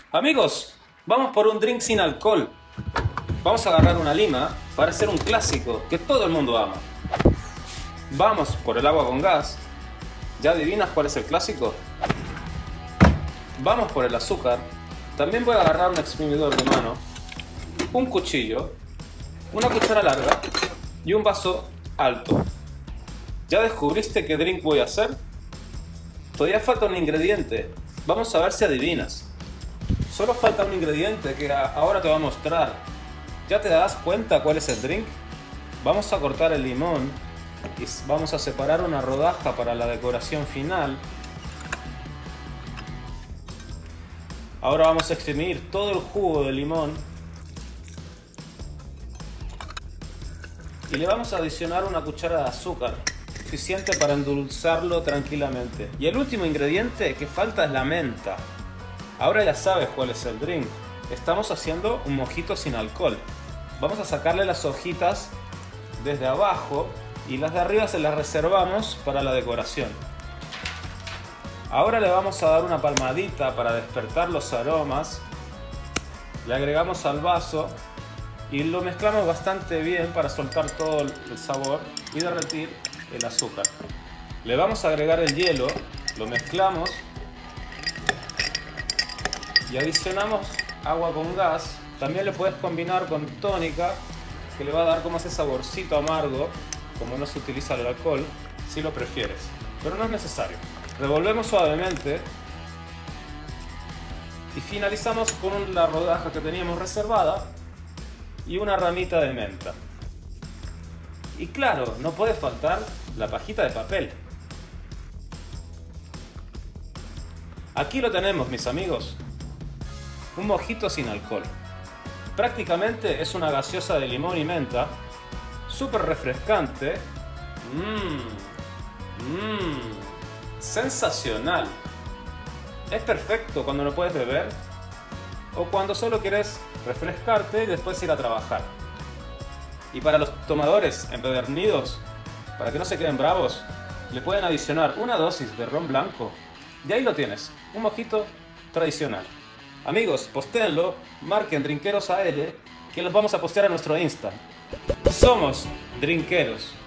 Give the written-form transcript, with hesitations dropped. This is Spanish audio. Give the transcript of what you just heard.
Amigos, vamos por un drink sin alcohol. Vamos a agarrar una lima para hacer un clásico que todo el mundo ama. Vamos por el agua con gas. ¿Ya adivinas cuál es el clásico? Vamos por el azúcar. También voy a agarrar un exprimidor de mano, un cuchillo, una cuchara larga y un vaso alto. ¿Ya descubriste qué drink voy a hacer? Todavía falta un ingrediente. Vamos a ver si adivinas. Solo falta un ingrediente que ahora te voy a mostrar. ¿Ya te das cuenta cuál es el drink? Vamos a cortar el limón y vamos a separar una rodaja para la decoración final. Ahora vamos a exprimir todo el jugo de limón y le vamos a adicionar una cuchara de azúcar, suficiente para endulzarlo tranquilamente. Y el último ingrediente que falta es la menta. Ahora ya sabes cuál es el drink. Estamos haciendo un mojito sin alcohol. Vamos a sacarle las hojitas desde abajo y las de arriba se las reservamos para la decoración. Ahora le vamos a dar una palmadita para despertar los aromas. Le agregamos al vaso y lo mezclamos bastante bien para soltar todo el sabor y derretir el azúcar. Le vamos a agregar el hielo, lo mezclamos y adicionamos agua con gas. También le puedes combinar con tónica, que le va a dar como ese saborcito amargo, como no se utiliza el alcohol, si lo prefieres, pero no es necesario. Revolvemos suavemente y finalizamos con la rodaja que teníamos reservada y una ramita de menta. Y claro, no puede faltar la pajita de papel. Aquí lo tenemos, mis amigos. Un mojito sin alcohol. Prácticamente es una gaseosa de limón y menta, súper refrescante. Sensacional. Es perfecto cuando no puedes beber o cuando solo quieres refrescarte y después ir a trabajar. Y para los tomadores empedernidos, para que no se queden bravos, le pueden adicionar una dosis de ron blanco. Y ahí lo tienes, un mojito tradicional. Amigos, postéenlo, marquen Drinkeros AL, que los vamos a postear a nuestro Insta. Somos Drinkeros.